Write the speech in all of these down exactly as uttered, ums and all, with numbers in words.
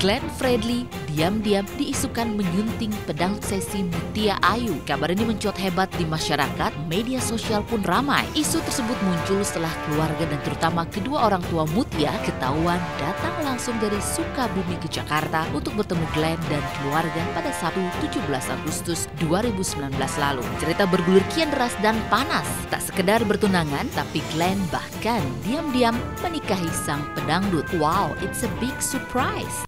Glenn Fredly diam-diam diisukan menyunting pedangdut seksi Mutia Ayu. Kabar ini mencuat hebat di masyarakat, media sosial pun ramai. Isu tersebut muncul setelah keluarga dan terutama kedua orang tua Mutia ketahuan datang langsung dari Sukabumi ke Jakarta untuk bertemu Glenn dan keluarga pada Sabtu tujuh belas Agustus dua ribu sembilan belas lalu. Cerita bergulir kian deras dan panas. Tak sekedar bertunangan, tapi Glenn bahkan diam-diam menikahi sang pedangdut. Wow, it's a big surprise.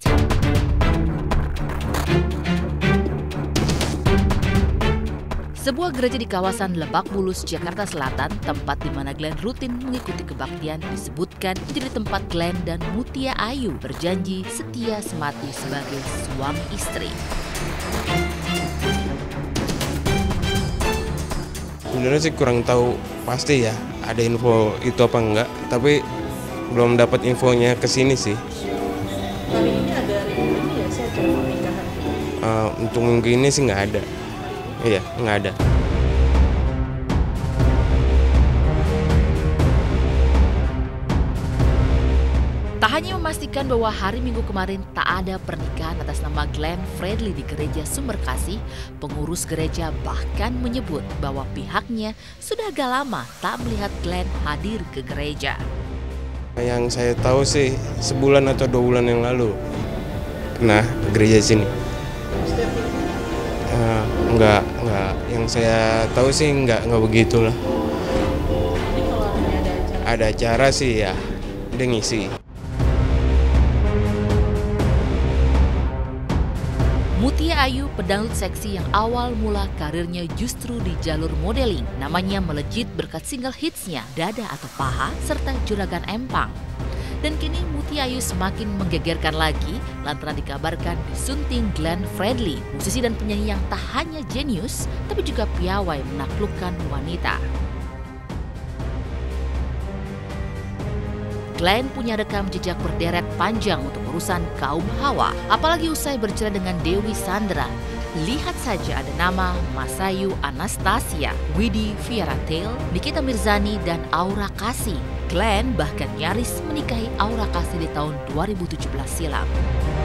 Sebuah gereja di kawasan Lebak Bulus, Jakarta Selatan, tempat di mana Glenn rutin mengikuti kebaktian, disebutkan menjadi tempat Glenn dan Mutia Ayu berjanji setia semati sebagai suami istri. Sebenarnya sih kurang tahu pasti ya ada info itu apa enggak, tapi belum dapat infonya ke sini sih. Hari ini ada reuni ya sih acara pernikahan? Uh, untuk minggu ini sih nggak ada. Iya, nggak ada. Tak hanya memastikan bahwa hari Minggu kemarin tak ada pernikahan atas nama Glenn Fredly di gereja Sumberkasih, pengurus gereja bahkan menyebut bahwa pihaknya sudah agak lama tak melihat Glenn hadir ke gereja. Yang saya tahu sih sebulan atau dua bulan yang lalu pernah ke gereja sini. Uh, enggak, enggak. Yang saya tahu sih enggak, enggak begitulah. Jadi kalau ada acara? Ada acara sih ya, dia ngisi. Mutia Ayu, pedangdut seksi yang awal mula karirnya justru di jalur modeling. Namanya melejit berkat single hitsnya Dada atau Paha serta Juragan Empang. Dan kini Mutia Ayu semakin menggegerkan lagi lantaran dikabarkan disunting Glenn Fredly, musisi dan penyanyi yang tak hanya jenius tapi juga piawai menaklukkan wanita. Glenn punya rekam jejak berderet panjang untuk urusan kaum hawa, apalagi usai bercerai dengan Dewi Sandra. Lihat saja ada nama Masayu Anastasia, Widi Fiaratel, Nikita Mirzani, dan Aura Kasih. Glenn bahkan nyaris menikahi Aura Kasih di tahun dua ribu tujuh belas silam.